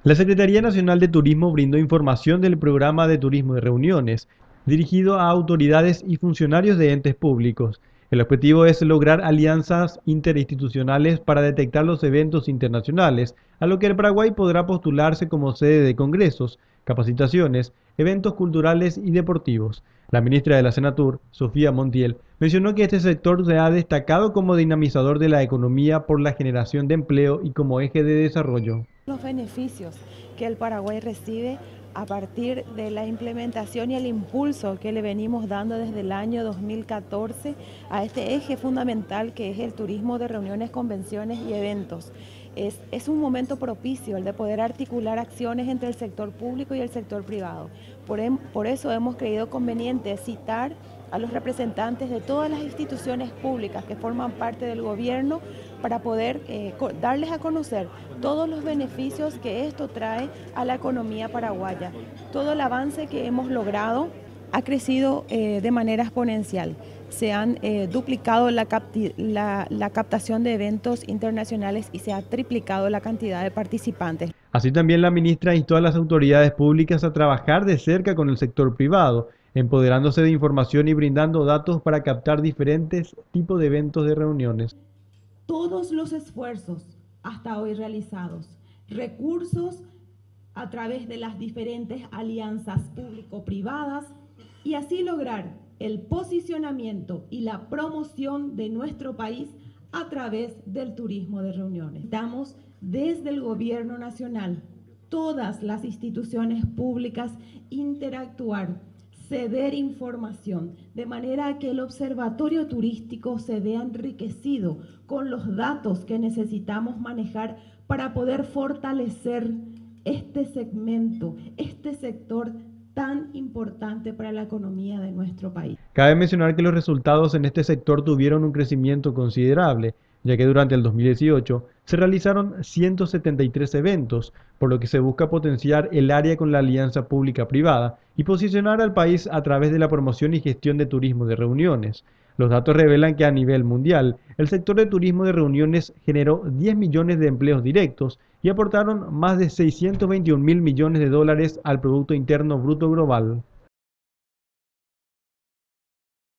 La Secretaría Nacional de Turismo brindó información del programa de turismo de reuniones, dirigido a autoridades y funcionarios de entes públicos. El objetivo es lograr alianzas interinstitucionales para detectar los eventos internacionales, a lo que el Paraguay podrá postularse como sede de congresos, capacitaciones, eventos culturales y deportivos. La ministra de la Senatur, Sofía Montiel, mencionó que este sector se ha destacado como dinamizador de la economía por la generación de empleo y como eje de desarrollo. Los beneficios que el Paraguay recibe a partir de la implementación y el impulso que le venimos dando desde el año 2014 a este eje fundamental que es el turismo de reuniones, convenciones y eventos. Es un momento propicio el de poder articular acciones entre el sector público y el sector privado. Por eso hemos creído conveniente citar a los representantes de todas las instituciones públicas que forman parte del gobierno para poder darles a conocer todos los beneficios que esto trae a la economía paraguaya. Todo el avance que hemos logrado ha crecido de manera exponencial. Se han duplicado la captación de eventos internacionales y se ha triplicado la cantidad de participantes. Así también la ministra instó a las autoridades públicas a trabajar de cerca con el sector privado, empoderándose de información y brindando datos para captar diferentes tipos de eventos de reuniones. Todos los esfuerzos hasta hoy realizados, recursos a través de las diferentes alianzas público-privadas y así lograr el posicionamiento y la promoción de nuestro país a través del turismo de reuniones. Estamos desde el gobierno nacional, todas las instituciones públicas interactuar, ceder información, de manera que el observatorio turístico se vea enriquecido con los datos que necesitamos manejar para poder fortalecer este segmento, este sector tan importante para la economía de nuestro país. Cabe mencionar que los resultados en este sector tuvieron un crecimiento considerable, ya que durante el 2018 se realizaron 173 eventos, por lo que se busca potenciar el área con la alianza pública-privada y posicionar al país a través de la promoción y gestión de turismo de reuniones. Los datos revelan que a nivel mundial, el sector de turismo de reuniones generó 10 millones de empleos directos y aportaron más de 621 mil millones de dólares al Producto Interno Bruto Global.